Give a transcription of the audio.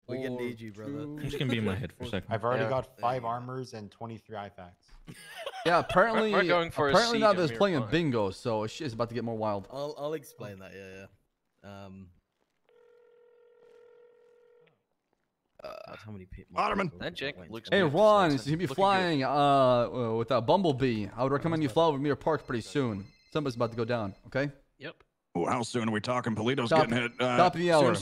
We can need you, brother. I'm just gonna be in my head for a second. I've already got 5 armors and 23 IFAKs. Yeah, apparently, We're going for a apparently now siege there's of playing a Mirror bingo, so shit is about to get more wild. I'll explain that. Yeah. How many people? Ottoman. That Jake looks Hey good. Ron, Looks since you'll be looking flying with a bumblebee, I would recommend you fly over Mirror Park pretty soon. Somebody's about to go down. Okay. Yep. Oh, how soon are we talking? Polito's Top- getting hit. top of the hour.